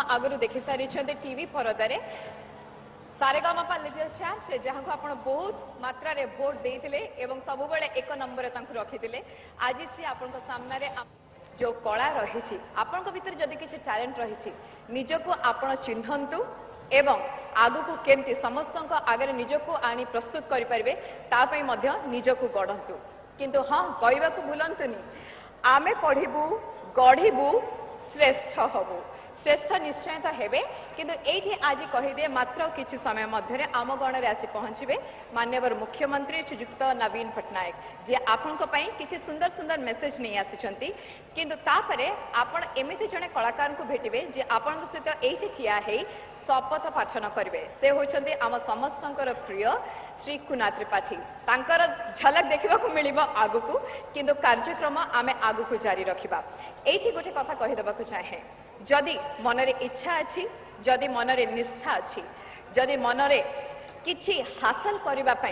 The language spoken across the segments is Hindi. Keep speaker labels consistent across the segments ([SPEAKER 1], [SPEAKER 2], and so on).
[SPEAKER 1] आगु देखि सारी टीवी परदारे सारेगामापा लिटिल चैम्प्स जहाँ को आपण बहुत मात्रा रे भोट देइतिले एवं सब बेले एक नंबर तांकु रखितिले आज सी आपण सामने रे जो कला रही आपण भीतर जदि किसी टैलेंट रही निजको आपण चिन्हंतु एवं आगु को केमती समस्त आगे निजको आनी प्रस्तुत करें तापाई निजको गढ़ंतु किंतु हाँ कहवा को भूलंतुनी आमे पढ़िबू गढ़िबू श्रेष्ठ हबू श्रेष्ठ निश्चय तो हेबे किंतु एठी आज कहीदे मात्र किछि समय मध्य आम गण रे आसी पहुँचे माननीय मुख्यमंत्री श्रीयुक्त नवीन पट्टनायक जे आपनको पई किछि सुंदर सुंदर मेसेज नहीं आसिछंती किंतु तापरे आपण एमिति जने कलाकार को भेटिबे जे आपन सहित एठी ठिया हे शपथ पाठन करेंगे से होचंदी आम समस्तंकर प्रिय श्री कुना त्रिपाठी तांकर झलक देखा मिल आगु को किंतु कार्यक्रम आमे आगु को जारी रखिबा एठी गोटे कथा कहि देबाकु चाहे जदि मनरे इच्छा अछि जदि मनरे निष्ठा अछि जदि मनरे किछि हासिल करिबा पई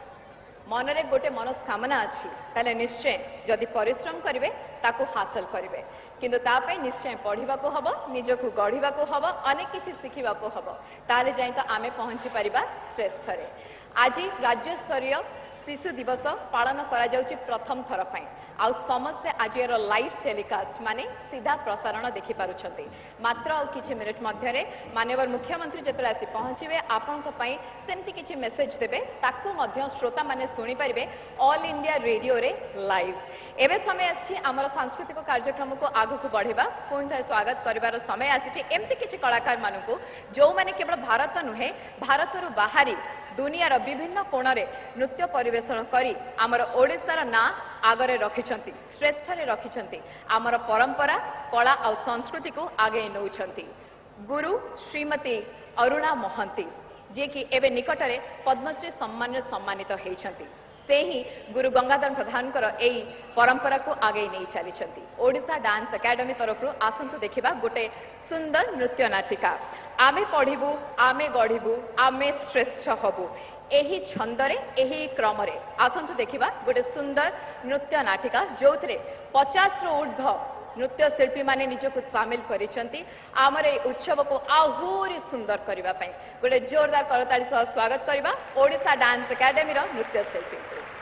[SPEAKER 1] मनरे गोटे मनस्कामना अछि ताले निश्चय जदि परिश्रम करिवे ताको हासिल करिवे किंतु तापई निश्चय पढ़ा को हब निजको गढ़ा को हब अनेक किछि शिखिबा को हब ताले जाई तो आमे पहुंची परिबा श्रेष्ठ रे आज राज्य स्तरीय शिशु दिवस पालन करा जाउची प्रथम थर पई आ समस्त आज लाइव टेलीकास्ट माने सीधा प्रसारण देखि पारुछंती मात्र आ किछि मिनिट मध्य माननीय मुख्यमंत्री जेतले आसी पहुंचीबे आपनक पई सेमति किछि मेसेज देबे ताकू मध्य श्रोता माने सुनी परिबे ऑल इंडिया रेडियो रे लाइव एबे समय आछि हमर सांस्कृतिक कार्यक्रम को आगु को बढ़ेबा कोन स्वागत करिवार समय आछि एमति किछि कलाकार मानकू जो माने केवल भारत नुहे भारत रु बाहरी दुनियार विभिन्न कोण रे नृत्य परिवेषण करी आमर ओडिशार ना आगरे रखिछंती श्रेष्ठ रे रखिछंती आमर परंपरा कला और संस्कृति को आगे नौछंती गुरु श्रीमती अरुणा महंती जे कि एबे निकटरे पद्मश्री सम्मान सम्मानित होइछंती से ही गुरु गंगाधर प्रधानकर एई परंपरा को आगे नहीं चली ओडिशा डांस एकेडमी तरफ आसंतु देखिबा गोटे सुंदर नृत्य नाटिका आमे पढ़िबू आमे गढ़िबू आमे श्रेष्ठ हबू एही छंदरे एही क्रमरे आसंतु देखिबा गोटे सुंदर नृत्य नाटिका जोथरे 50 रु ऊर्ध्व नृत्य शिल्पी माने निजको शामिल करिसंती आमर ए उत्सव को आहुरी सुंदर करिबा पई गोटे जोरदार करताली सह स्वागत करिबा ओडिशा डांस एकेडमी रो नृत्य शिल्पी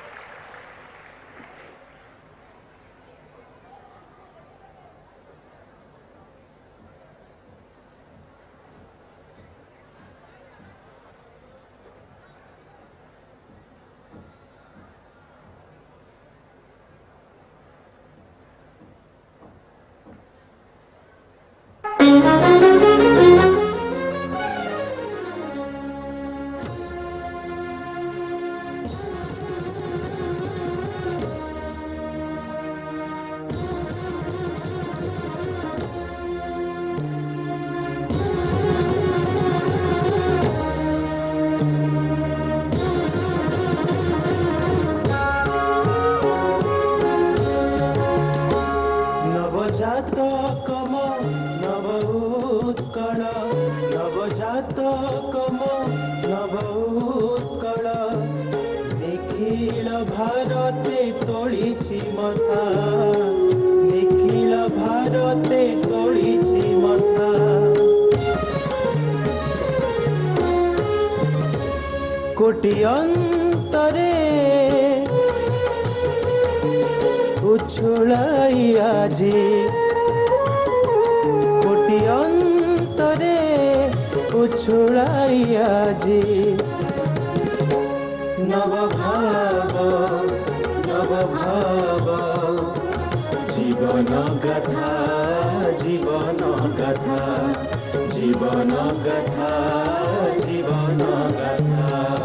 [SPEAKER 2] कोटियंतरे उछुलाई आजी कोटियंतरे उछुलाई आजी नव भाव जीवन गाथा जीवन गाथा जीवन गाथा जीवन गाथा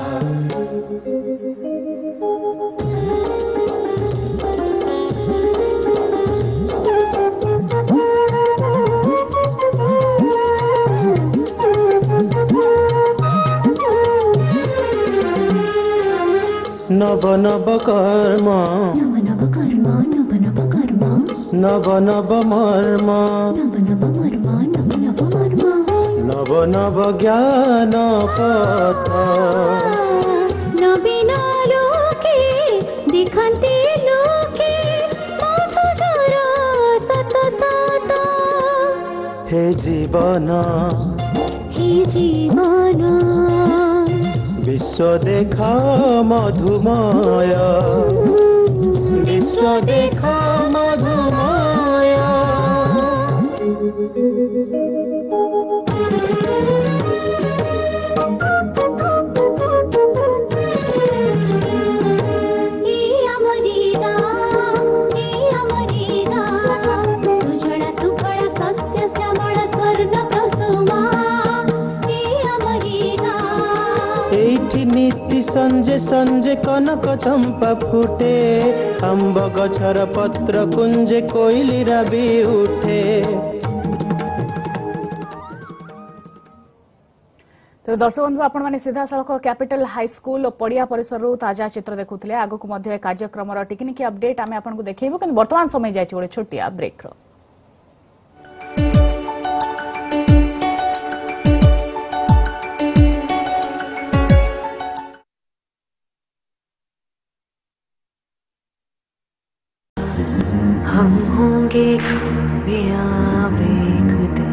[SPEAKER 2] नव नव कर्म नव नव मर्म नव नव ज्ञान पथ
[SPEAKER 3] नवीन लोके दिखन्ते लोके
[SPEAKER 2] हे जीवन
[SPEAKER 3] हे जीवन
[SPEAKER 2] विश्व देखा मधुमय विश्व देखा मधुमय नीति संजे संजे कनक चंपा फुटे आंब गछर पत्र कुंजे कोइलीरा भी उठे।
[SPEAKER 4] तो दर्शक बंधु आपण मैंने सीधा सड़क कैपिटल हाई स्कूल पड़िया परिसर ताजा चित्र देखुले आगक मध्य कार्यक्रम टिकनिकी अपडेट आम आपको देखू कि वर्तमान समय जाए गोटे छोटिया ब्रेक।
[SPEAKER 5] हम होंगे कामयाब एक दिन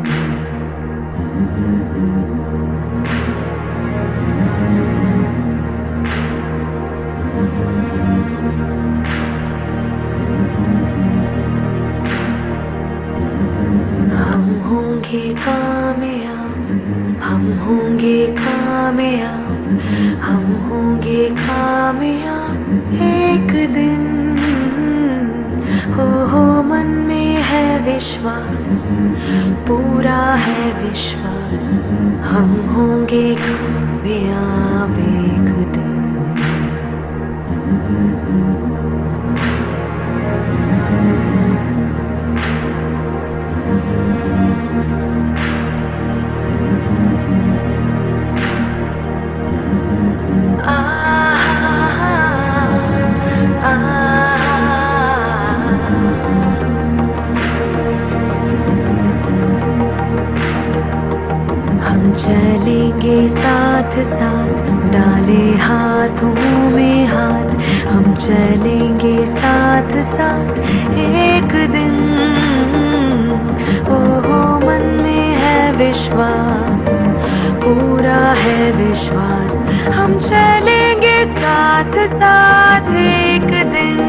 [SPEAKER 5] हम होंगे कामयाब हम होंगे कामयाब हम होंगे कामयाब एक दिन हो मन में है विश्वास पूरा है विश्वास हम होंगे कामयाब एक दिन। चलेंगे साथ साथ डाले हाथों में हाथ हम चलेंगे साथ साथ एक दिन हो मन में है विश्वास पूरा है विश्वास हम चलेंगे साथ साथ एक दिन।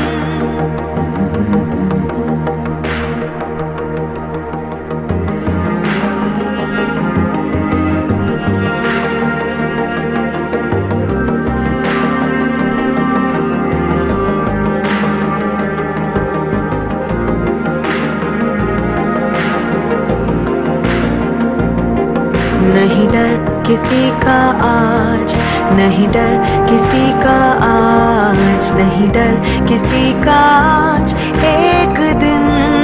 [SPEAKER 5] नहीं डर किसी का आज नहीं डर किसी का आज नहीं डर किसी का आज एक दिन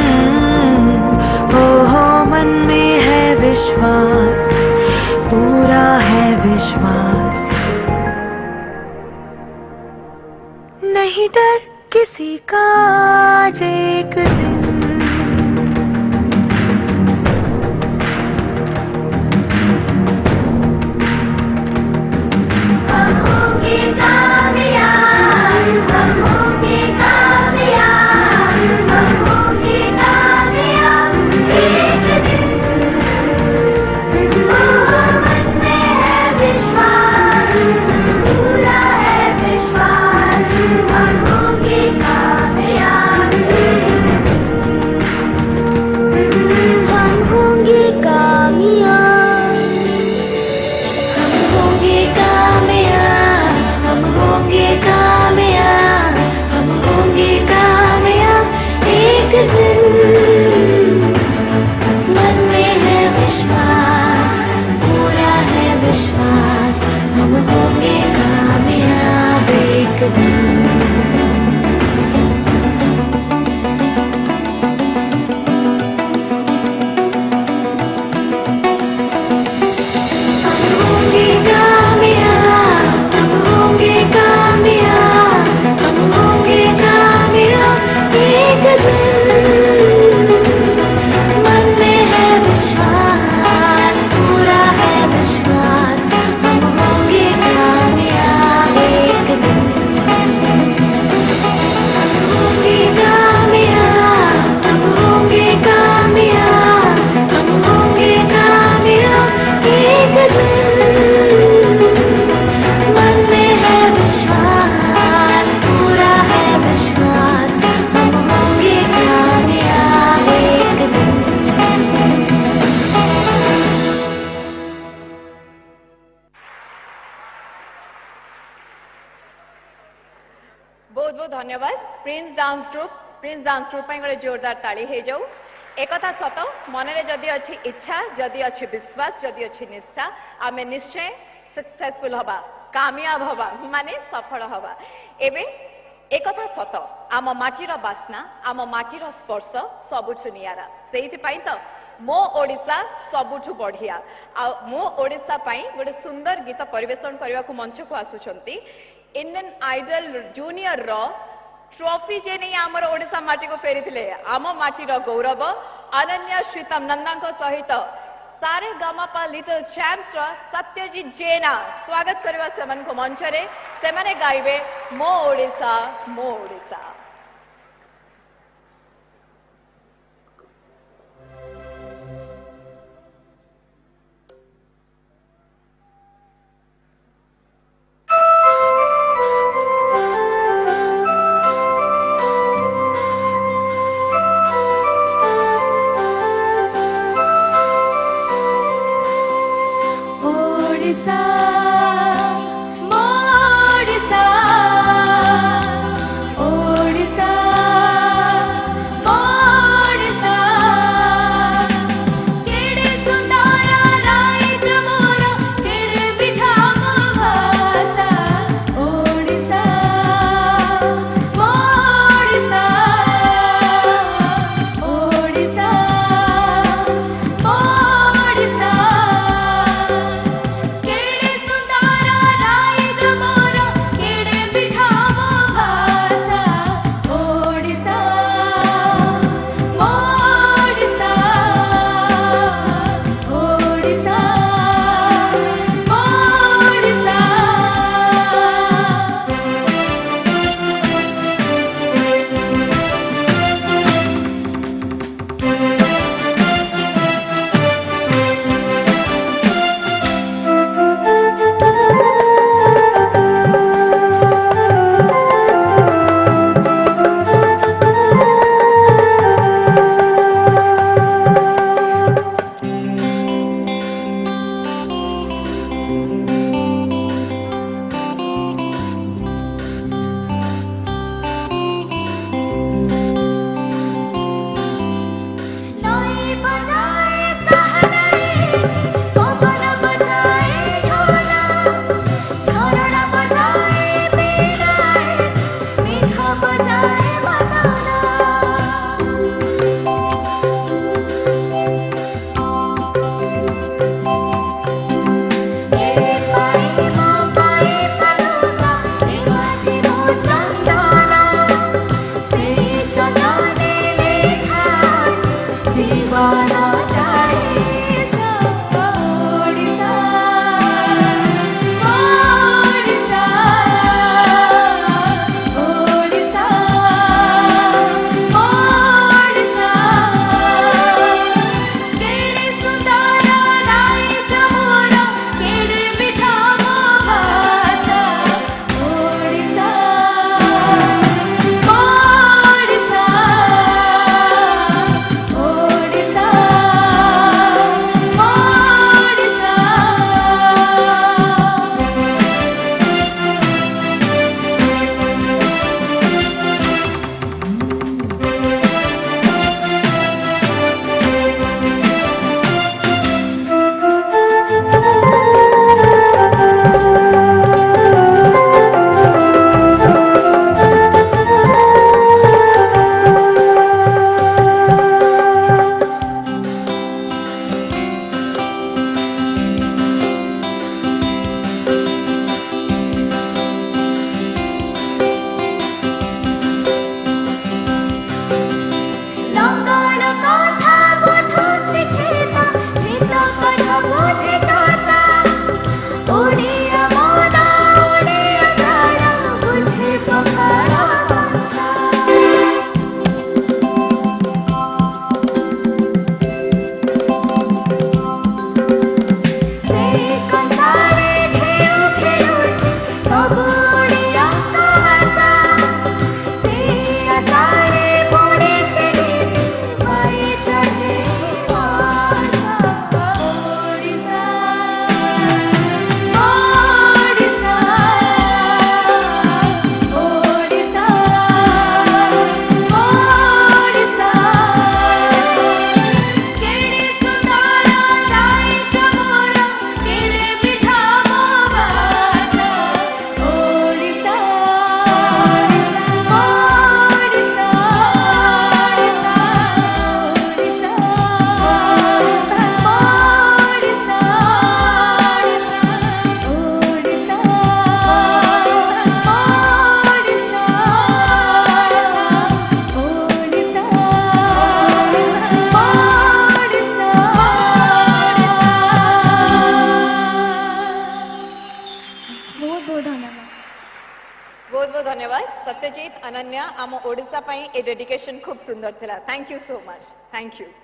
[SPEAKER 5] हो मन में है विश्वास पूरा है विश्वास नहीं डर किसी का आज एक दिन।
[SPEAKER 1] बहुत बहुत धन्यवाद प्रिंस डांस ट्रुप ପାଇଁ ଗୋଟେ जोरदार ताली हे जाऊ एकथा सत मनरे जदि अच्छी इच्छा जदि अच्छी विश्वास जदि अच्छी निष्ठा आमे निश्चय सक्सेसफुल हवा कामयाब हवा माने सफल हवा एबे एकथा सत आम माटीर बास्ना आम माटीर स्पर्श सबुठु नियारा सेहिति पई तो मो ओडिशा सबुठु बढ़िया आ मो ओडिशा पई गोटे सुंदर गीत परिवेषण करने को मंच को आसुचंती इंडियन आइडल जूनियर रो ट्रॉफी जे नहीं आमर ओडिशा माटी को फेरी आम माटीर गौरव अनन्या श्रीतम नंदा सहित Sa Re Ga Ma Pa little champs Satyajit Jena स्वागत करवा सेमन को मंच रे सेमाने गाइबे मो ओडिशा मो ओडिशा।
[SPEAKER 3] ओडिशा
[SPEAKER 1] बहुत बहुत धन्यवाद सत्यजीत अनन्या आम ओडिशा पई ए डेडिकेशन खूब सुंदर थिला thank you so much thank you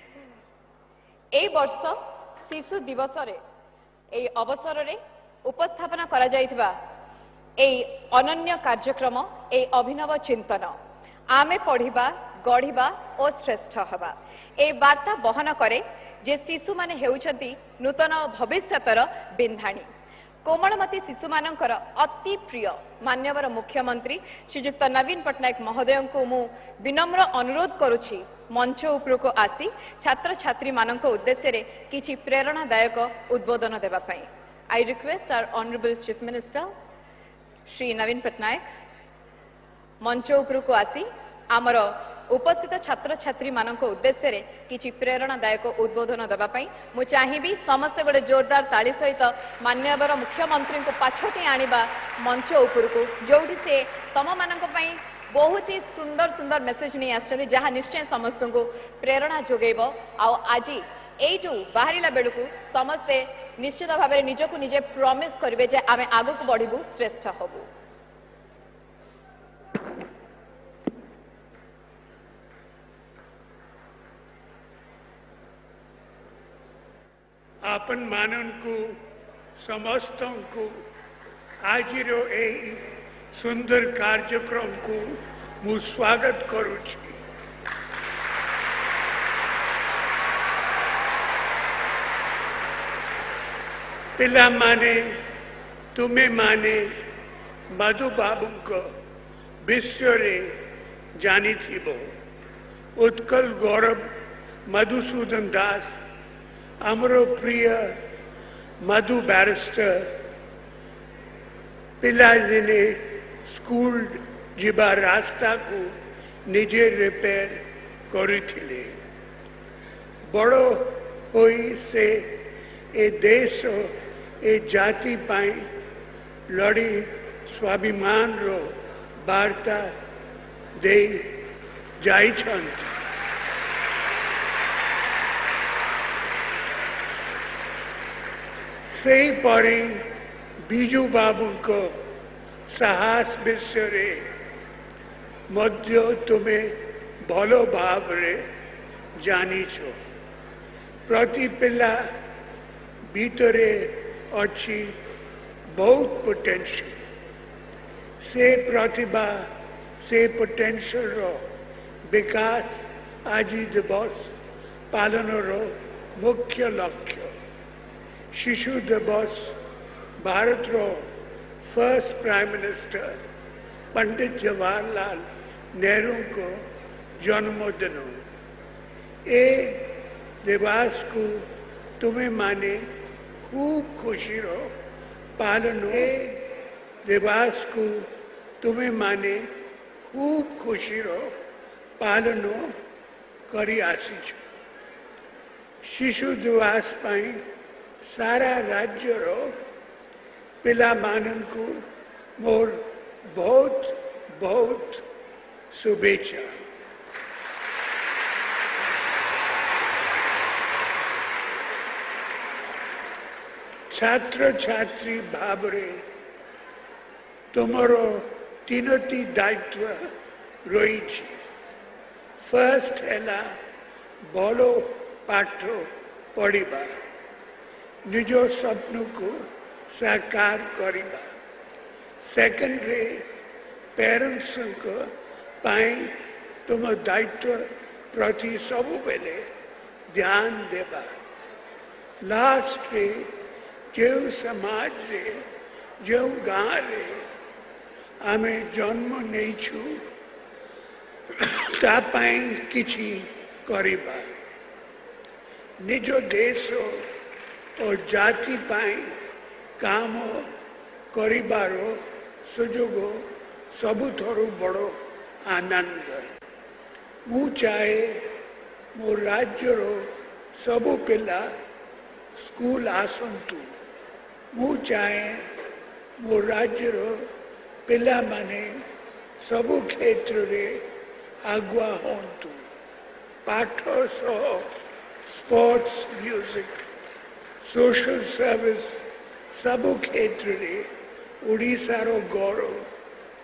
[SPEAKER 1] ए वर्ष शिशु दिवस रे ए अवसर रे उपस्थापना करा जायतिबा ए अनन्य कार्यक्रम ए अभिनव चिंतन आमे पढ़िबा गढ़िबा और श्रेष्ठ हवा ए वार्ता बहन करे जे शिशु माने हेउछंती नूतन भविष्यतर बिंधाणी कोमलमती शिशु मानकर अति प्रिय मान्यवर मुख्यमंत्री श्रीजुक्त नवीन पट्टनायक महोदय को मु विनम्र अनुरोध करुछि मंच उपरु को आसी छात्र छात्री मानक उद्देश्य रे किछि प्रेरणादायक उद्बोधन देबा पई I request our honourable chief minister Shri Naveen Patnaik मंच उपरु को आसी आमर उपस्थित छात्र छात्री मानक उद्देश्य रे किछि प्रेरणादायक उद्बोधन देबा पई मु चाहिबी समस्त गोटे जोरदार ताली सहित मान्यवर मुख्यमंत्री को पाछोटी आनिबा मंच उपरु को जोठी से तम मानक पई बहुत ही सुंदर सुंदर मेसेज नहीं आछन जहां निश्चय समस्त को प्रेरणा जोगेबो आ आज एटू बाहरिला बेलू समस्ते निश्चित भाव में निजको निजे प्रॉमिस करेंगे जे आमे आगु को बढ़िबू श्रेष्ठ हबू
[SPEAKER 6] आपन मानन को समस्त को आज सुंदर कार्यक्रम को मु स्वागत करुछि पिला माने तुम्हें माने मधु बाबू को विश्व रे जानी थिबो उत्कल गौरव मधुसूदन दास आमरो प्रिय मधु बैरिस्टर पिला दिने स्कूल जीवा रास्ता को निजे रिपेयर करिथिले बड़ो होई से ए देश ए जाति पाई लड़ी स्वाभिमान रो वार्ता दे जाइछंती सही परी बीजू बाबू को साहस विषय मध्य तुम्हें भलो भाव रे जानी छो प्रति पिला भीतरे अच्छी बहुत पोटेंशियल से प्रतिभा से पोटेंशियल रो विकास आज दिवस पालन रो मुख्य लक्ष्य शिशु दिवस भारत रो first prime minister Pandit Jawaharlal Nehru को जन्मदिन ए दिवस को तुम्हें माने खूब खुशी रो पालन ए दिवस को तुम्हें माने खूब खुशी रो पालन करी आसी छो शिशु दिवस पाई सारा राज्य रो पिला मानन को मोर बहुत बहुत शुभेच्छा छात्र छात्री भाव रे तुमरो तीनोटी दायित्व रही फर्स्ट हैला भलो पाठ पढ़िबा निजो स्वप्न को साकार करिबा सेकंड रे पेरेंट्स को पाई तुम दायित्व प्रति सब बेले ध्यान देबा लास्ट रे जो समाज रे जो गाँव रे आमे जन्म नहीं छु ता पाई किछि करिबा निजो देश और जाति पाई काम करिबारो सुजोग सबुथरु बड़ो आनंद मु चाहे मो राज्यर सबु पिला स्कूल आसंतु मु चाहे मो राज्यर पिला माने सबु क्षेत्र रे आगुआ होंतु पाठ सह स्पोर्ट्स म्यूजिक सोशल सर्विस सबु क्षेत्र रे ओडिशा रो गौरव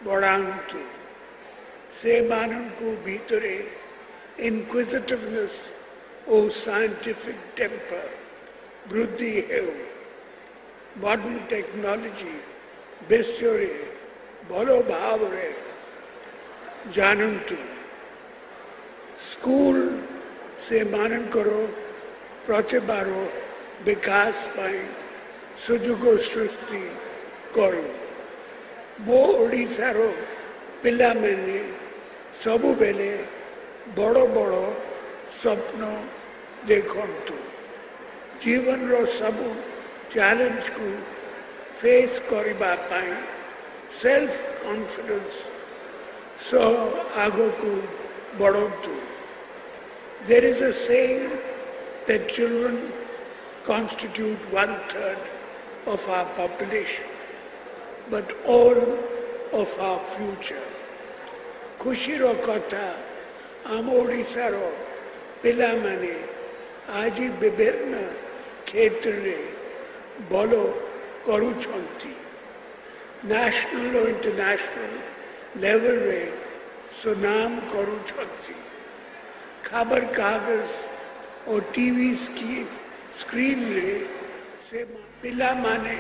[SPEAKER 6] बढ़ातु से माननकु भीतरे inquisitiveness or scientific temper वृद्धि है modern technology बेस्योरे भलो भाव रे जानन्तु स्कूल से मानन करो प्रतिभारो विकास पाई सुजुग सृष्टि करो मो ओडिशा रो पिला मैंने सबु बेले बड़ो बड़ो स्वप्न देखंतु जीवन रो सबु चैलेंज को फेस करिबा पाई सेल्फ कॉन्फिडेंस सो आगो को बढ़ंतु There is a saying that children constitute 1/3 of our population, but all of our future. खुशीरो कथा आम ओडिशा रो पिला माने आज विभिन्न क्षेत्र रे भलो करूछंती नेशनल और इंटरनेशनल लेवल रे सुनाम करूछंती खबर कागज और टीवी स्क्रीन रे से पिला माने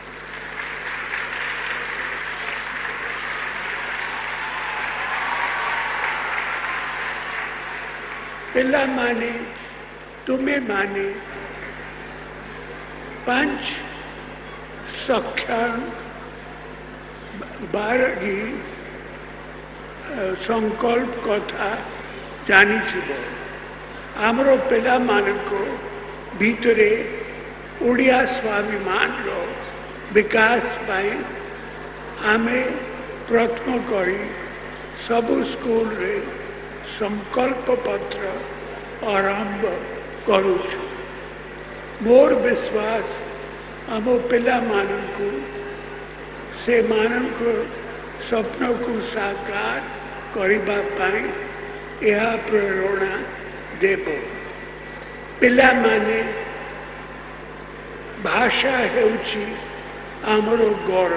[SPEAKER 6] पिला माने तुम्हें माने 5 सख्यान बारगी संकल्प कथा जानी आमरो पिला मानक भीतरे ओडिया स्वाभिमान रो विकास पाई आमे प्रयत्न करी सबु स्कूल रे संकल्प पत्र आरंभ करूछु मोर विश्वास आमो पिला मानक से मानक स्वप्न को साकार करिबा पाई यह प्रेरणा देव पिला माने भाषा हेउची आमरो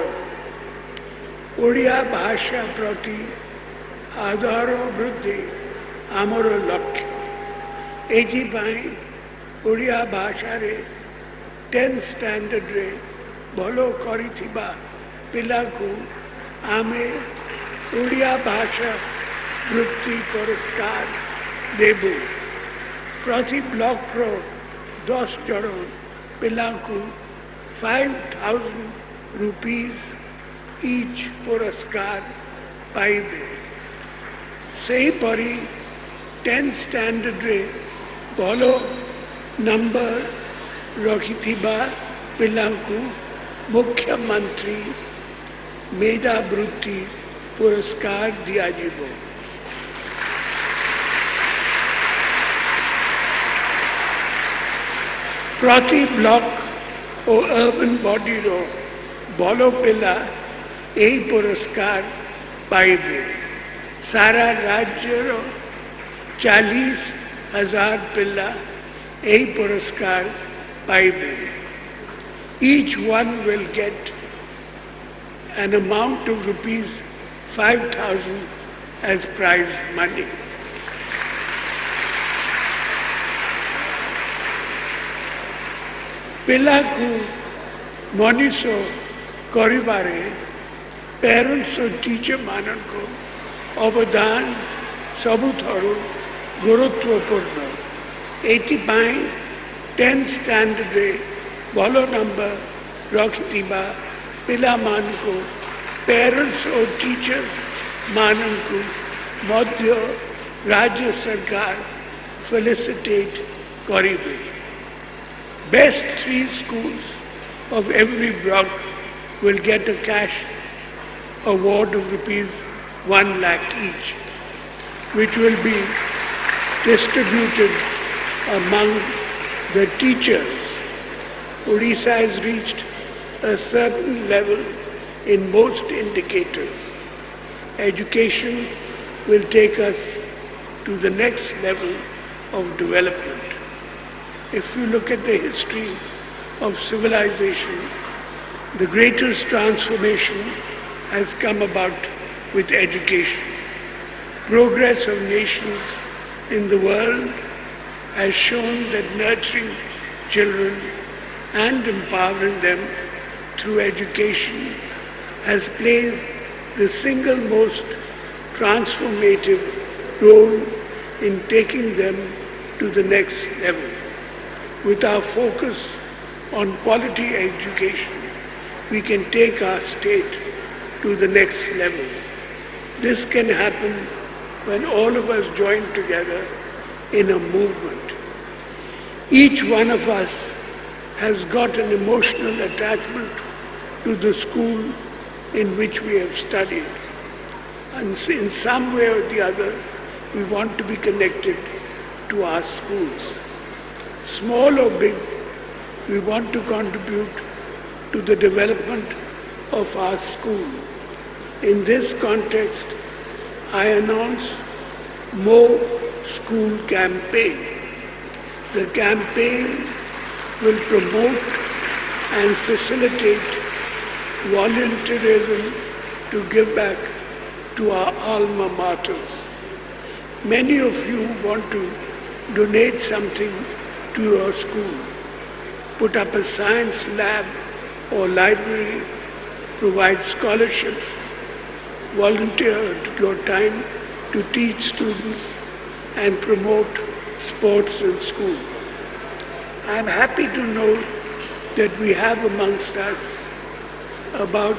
[SPEAKER 6] गौरव ओडिया भाषा प्रति आदर वृद्धि आमरो लक्ष्य एकी पाई ओडिया भाषा रे 10th स्टैंडर्ड रे भलो करिथिबा पिला को आमे ओडिया भाषा वृत्ति पुरस्कार देबू प्रति ब्लॉक रो 10 जन पिला को 5,000 रुपीस ईच पुरस्कार पाइबे सही परी 10th स्टैंडर्ड रे भलो नंबर रखिथिबा पिला को मुख्यमंत्री मेधा वृत्ति पुरस्कार दिया जीवो प्रति ब्लॉक और अर्बन बॉडी रो भलो पिला यही पुरस्कार पाइबे सारा राज्य रो 40,000 पिला यही पुरस्कार पाइबे each one will get an amount of rupees 5,000 as prize money. पिला को मनीषो करिबारे पेरेंट्स और टीचर मानन को अवदान सबुथरु गुरुत्वपूर्ण एटी 10th स्टैंडर्ड रे भलो नंबर रखिथिबा पिला मान को पेरेंट्स और टीचर्स मानन को मध्य राज्य सरकार फेलिसिटेट करिबे best 3 schools of every block will get a cash award of rupees 1 lakh each, which will be distributed among the teachers. Odisha has reached a certain level in most indicators. Education will take us to the next level of development. If you look at the history of civilization, the greatest transformation has come about with education. Progress of nations in the world has shown that nurturing children and empowering them through education has played the single most transformative role in taking them to the next level. With our focus on quality education, we can take our state to the next level. This can happen when all of us join together in a movement. Each one of us has got an emotional attachment to the school in which we have studied. And in some way or the other, we want to be connected to our schools. Small or big, we want to contribute to the development of our school. In this context, I announce More School campaign. The campaign will promote and facilitate volunteerism to give back to our alma maters. Many of you want to donate something to your school, put up a science lab or library, provide scholarships, volunteer your time to teach students and promote sports in school. I am happy to know that we have amongst us about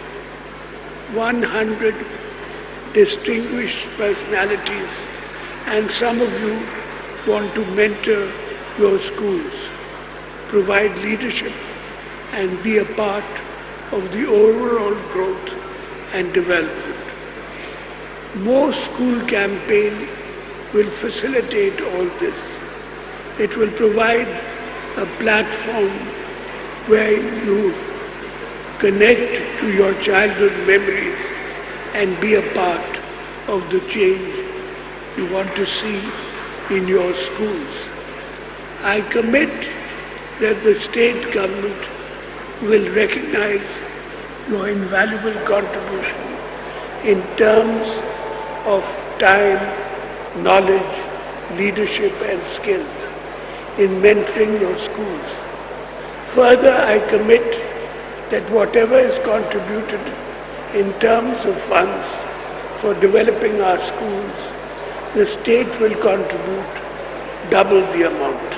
[SPEAKER 6] 100 distinguished personalities, and some of you want to mentor your schools, provide leadership and be a part of the overall growth and development. More School campaign will facilitate all this. It will provide a platform where you connect to your childhood memories and be a part of the change you want to see in your schools. I commit that the state government will recognize your invaluable contribution in terms of time, knowledge, leadership and skills in mentoring your schools. Further, I commit that whatever is contributed in terms of funds for developing our schools, the state will contribute double the amount.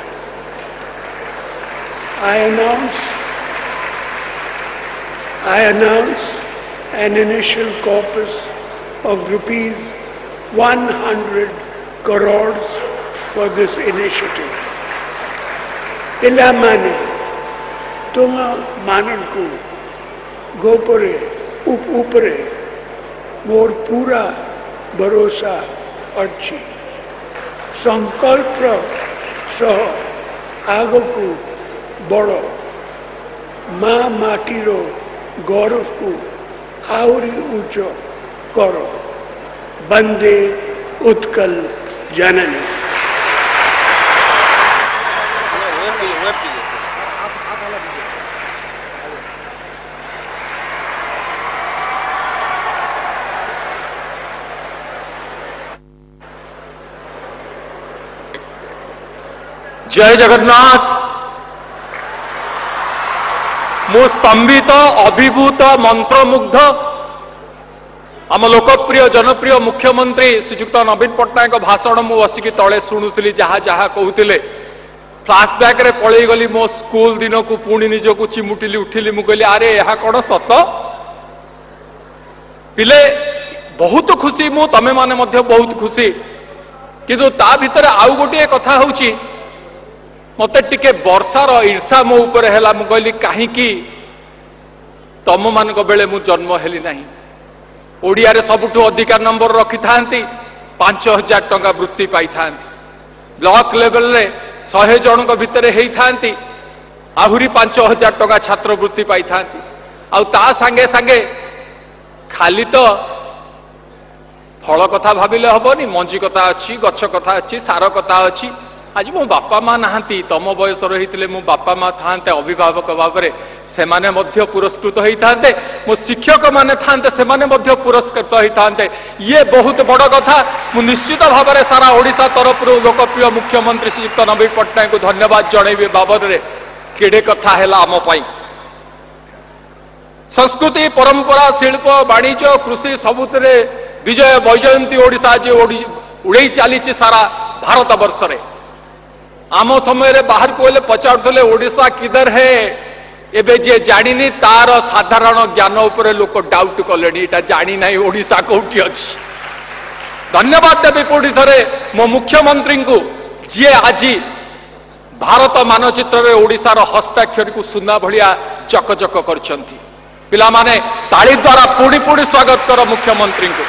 [SPEAKER 6] I announce an initial corpus of rupees 100 crores for this initiative. Pilamani, tuma mananku, gopore, upre, mor pura barosa archi. Sankalpa sah agoku boro, ma matiro gauravku auri ucho koro. Bande Utkal Janani.
[SPEAKER 7] जय जगन्नाथ। मु स्तंभित अभिभूत मंत्रमुग्ध आम लोकप्रिय जनप्रिय मुख्यमंत्री श्रीजुक्त नवीन पट्टनायक भाषण मु बसिकी तले शुणुली जहा जहा कहते फ्लाशबैक रे पलि गली मो स्कूल दिन को पुणी निजक चिमुटिली उठिली मु कहली अरे यह कौन सत पिले बहुत खुशी मु तमे माने मध्य बहुत खुशी किंतु ता भितर आउ गोटे कथा होची मते टिके वर्षार ईर्षा मो ऊपर हैला मु कहली काहीकि तम मान बेले मु जन्म हेली नाही ओडिया रे सबुठु अधिका नंबर रखि थांती 5000 टंका वृत्ति पाई थांती ब्लॉक लेवल रे 100 जन को भितर हेई थांती आहुरी 5000 टंका छात्र वृत्ति पाई थांती आउ ता संगे संगे खाली तो फल कथा भाविले हबनी मंजी कथा अछि गछ कथा अछि सार कथा अछि आज मो बापा माँ नहांती तम बयस रही मो बापा माँ थांते अभिभावक भाव में सेमाने मध्य पुरस्कृत होइथान्ते मो शिक्षक माने थान्ते सेमाने मध्य पुरस्कृत होइथान्ते ये बहुत बड़ कथा मु निश्चित भाव में सारा ओडिशा तरफ लोकप्रिय मुख्यमंत्री श्रीयुक्त नवीन पट्टनायक को धन्यवाद जनइबे बाबद रे केडे कथा हैला आम पई संस्कृति परंपरा शिल्प वाणिज्य कृषि सबुतरे विजय वैजयंती ओडिशा जे उड़े चली सारा भारत वर्ष रे आम समय रे बाहर को पचारुले ओडिशा किधर है एबे जे जानिनी तार साधारण ज्ञान उपरे लोक डाउट कले जानी ना ओडिशा कौटी अच्छी धन्यवाद देवी पुणी थे मो मुख्यमंत्री को जी आज भारत मानचित्र में ओडिशार हस्ताक्षर को सुना भलिया चकचक करछंती पिला माने ताली द्वारा पुणी पुणी स्वागत कर मुख्यमंत्री को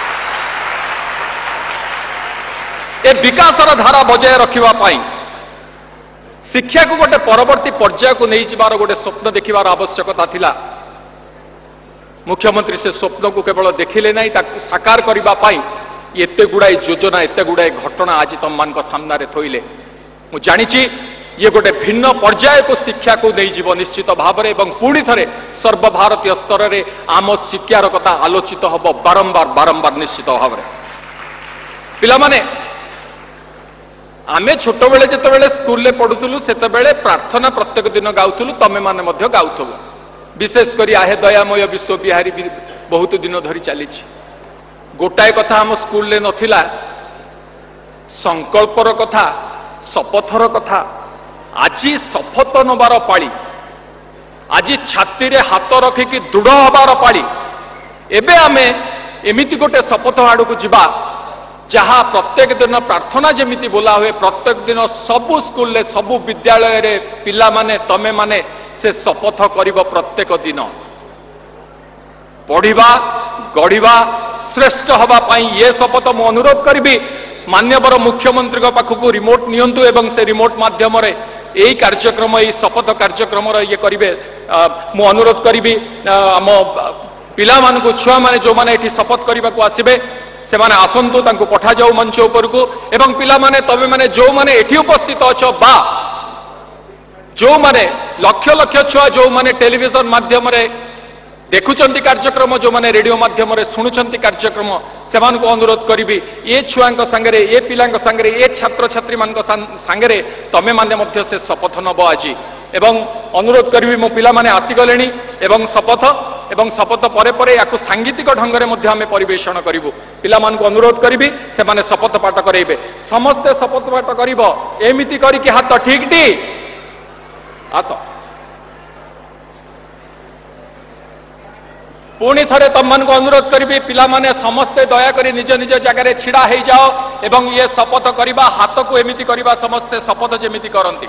[SPEAKER 7] ए विकासर धारा बजाय रखिबा पाई शिक्षा को गोटे परवर्ती पर्याय को नहीं जाबार गोटे स्वप्न देखिबार आवश्यकता थिला मुख्यमंत्री से स्वप्न को केवल देखिले नहीं ताकू साकार करबा पाई एते गुड़ाई योजना एते गुड़ाई घटना आज तुम मान सामने थोइले मु जानिछि ये गोटे भिन्न पर्याय को शिक्षा को नहीं जीव निश्चित भाव में पुणी थे सर्वभारतीय स्तर में आम शिक्षार कथा आलोचित हम बारंबार बारंबार निश्चित भाव में पिला माने आमे छोट बेले जिते स्कूल पढ़ुलु से प्रार्थना प्रत्येक दिन गाउलु तमें मैंने गाउथु विशेषकर आहे दयामय विश्व बिहारी बहुत दिन धरी चली गोटाए कथा आम स्कूल नथिला संकल्पर कथा शपथर कथा आज शपथ नबार पाली आज छाती रे हाथ रखिकी दृढ़ हबार पाली एबे आमे एमिति गोटे शपथ आड़ को जीवा जहाँ प्रत्येक दिन प्रार्थना जमीती बोला हुए प्रत्येक दिन सबु स्कूल सबु विद्यालय रे पिला माने तमे माने से शपथ करिब प्रत्येक दिन पढ़िबा गढ़िबा श्रेष्ठ हवा पाई ये शपथ मु अनुरोध करी मान्यवर मुख्यमंत्री पाखक रिमोट नियंतु एवं से रिमोट माध्यम यही कार्यक्रम यही शपथ कार्यक्रम ये करेंगे मु अनुरोध करी आम पिला छुआ मैंने जो मैंने शपथ करने को आसबे से माने आसंतु तांको पठा जाऊ मंच ऊपर को एवं पिला माने तबे माने जो माने एठी उपस्थित अछ बा जो माने लक्ष लक्ष छुआ जो माने टेलीविजन माध्यम रे देखुचंती कार्यक्रम जो माने रेडियो माध्यम रे सुनुचंती कार्यक्रम सेमान को अनुरोध करी ये छुआंक संगे ये पिलांक संगे ये छात्र छात्री मान संगे तमे माने मध्य से शपथ नब आज एवं अनुरोध करी मो पिला माने आसीगले एवं शपथ परे परे या सांगीतिक ढंग से आम परिवेषण करूँ पिला को अनुरोध करी से माने शपथ पाठ करेंगे समस्ते शपथ पाठ करमिति करके हाथ ठीक टी आस पुणी थे तुम को अनुरोध करी पिला माने समस्ते दयाक निज निज जगह छिड़ा हो जाओ एवं ये शपथ करवा हाथ को एमिति करवा समस्ते शपथ जमीती करती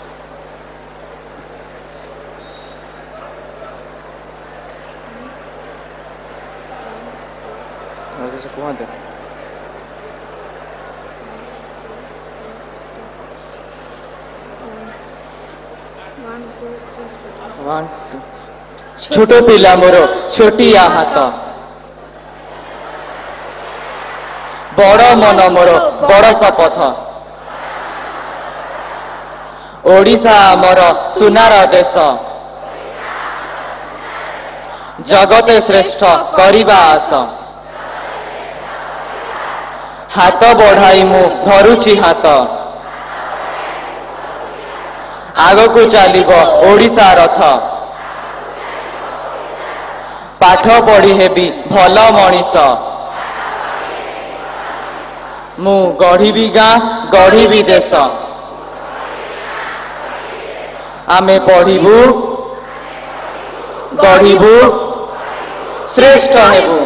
[SPEAKER 2] छोट पिला मोर छोटिया हाथ बड़ मन मोर बड़ शपथ ओडिशा मोर सुनार देश जगते श्रेष्ठ करिबा आस हाथ बढ़ाई मु धरुछि हाथ आग को चलिब ओडिशा रथ पाठ पढ़ी हेबी भल मनीष मु गढ़ी गाँ गढ़ी देश आमे पढ़ू गढ़ू श्रेष्ठ हेबू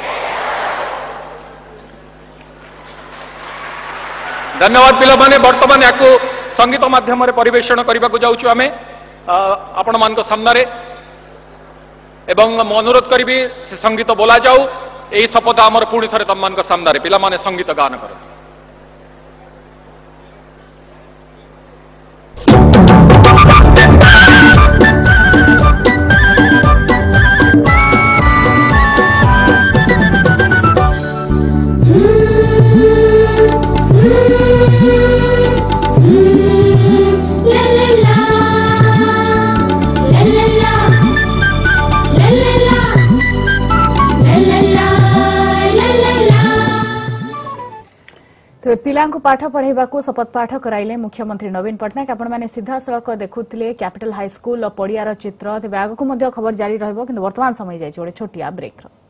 [SPEAKER 7] धन्यवाद पिला माने वर्तमान या संगीत माध्यम परिवेषण करने को जाऊँ आम आपण मान सामने एवं अनुरोध करी से संगीत बोला जाऊ यही शपथ आमर पुणी थे तुम मान सामने पिला माने संगीत गान कर
[SPEAKER 3] la la la la la la
[SPEAKER 4] तेज पिला पाठ पढ़ाइबा शपथ पाठ कराइले मुख्यमंत्री नवीन पट्टनायक आपण मैंने सीधा सड़क देखुले कैपिटल हाई स्कूल पड़ियार चित्र तेज आगक खबर जारी रहिबो किंतु वर्तमान समय जाइए गोटे छोटिया ब्रेक।